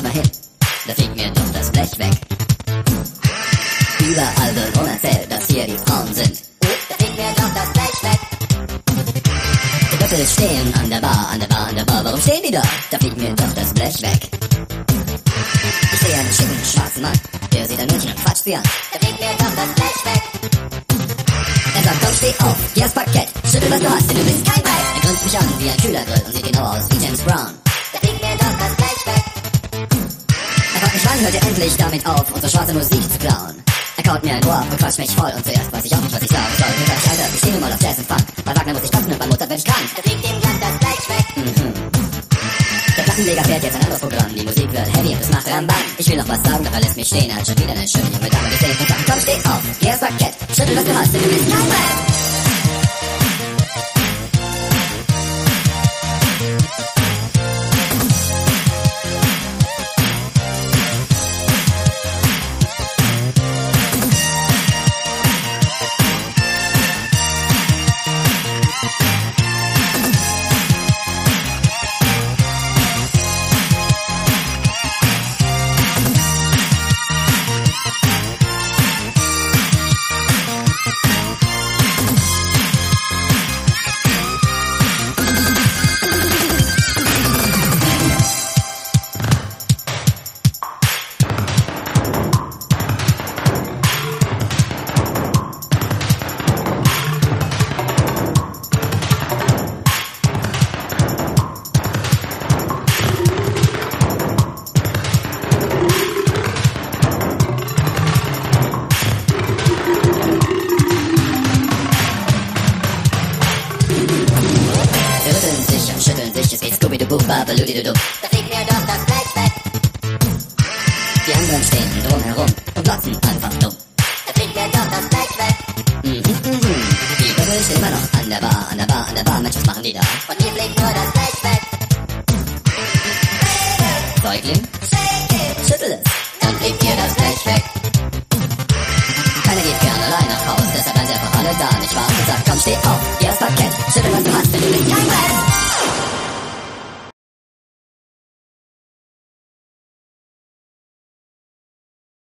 mal hin, da fliegt mir doch das Blech weg. Überall wird rum erzählt, dass hier die Frauen sind. Da fliegt mir doch das Blech weg. Die Doppel stehen an der Bar, an der Bar, an der Bar. Warum stehen die da? Da fliegt mir doch das Blech weg. Ich sehe einen schicken schwarzen Mann, der sieht ein Mädchen und quatscht sie an. Da fliegt mir doch das Blech weg. Er sagt, komm, steh auf, geh aufs Parkett, schüttel was du hast, denn du bist kein Brett. Er grinst mich an wie ein Kühlergrill und sieht genau aus wie James Brown. Da fliegt mir doch das Blech weg. Er fragt mich, wann hört ihr endlich damit auf, unsere schwarze Musik zu klauen? Er kaut mir ein Ohr und quatscht mich voll und zuerst weiß ich auch nicht, was ich sagen soll. Dann sag ich, Alter, ich steh nun mal auf Jazz und Funk. Bei Wagner muss ich kotzen und bei Mozart werd ich krank. Da fliegt ihm glatt das Blech weg. Der Plattenleger fährt jetzt ein anderes Programm. Die Musik wird heavy und es macht Rambam. Ich will noch was sagen, doch er lässt mich stehen. Er hat schon wieder eine schöne junge Dame gesehen und sagt, komm, steh auf, geh aufs Parkett, schüttel was du hast, denn du bist kein Brett. Da fliegt mir doch das Blech weg. Die anderen stehen drumherum und glotzen einfach dumm. Da fliegt mir doch das Blech weg. Die Bubble stehen immer noch an der Bar, an der Bar, an der Bar. Mensch, was machen die da? Und mir fliegt nur das Blech weg. Säugling, schüttel es, dann fliegt dir das Blech weg. Keiner geht gern allein nach Haus, deshalb bleiben sie einfach alle da, nicht wahr? Und sagt, komm, steh auf,